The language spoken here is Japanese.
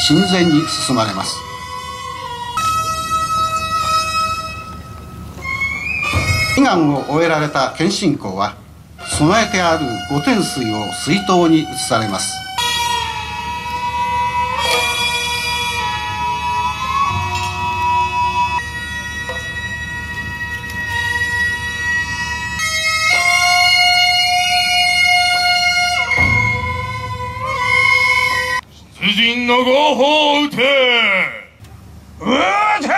神前に進まれます。祈願を終えられた謙信公は備えてある御天水を水筒に移されます。 出陣の号砲を撃て。撃て。